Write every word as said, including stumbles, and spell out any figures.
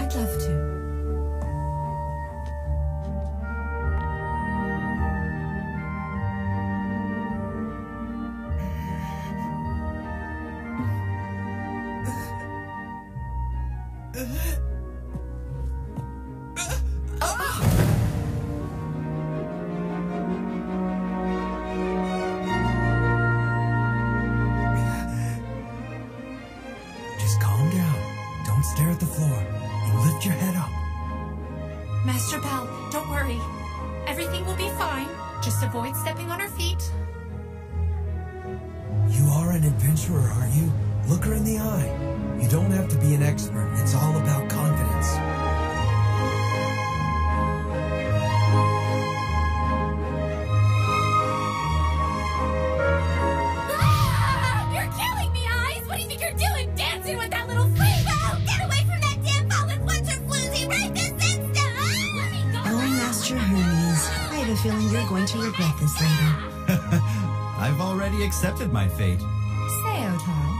I'd love to. Just calm down. Don't stare at the floor. And lift your head up. Master Bell, don't worry. Everything will be fine. Just avoid stepping on her feet. You are an adventurer, are you? Look her in the eye. You don't have to be an expert. It's all about confidence. Ah! You're killing me, Eyes! What do you think you're doing? Dancing with that little freak? Oh, get away from that damn fallen fletcher floozy right this instant! Ah! Let me go! Oh, Master Hermes, I have a feeling you're going to regret this later. I've already accepted my fate. Say, Otar,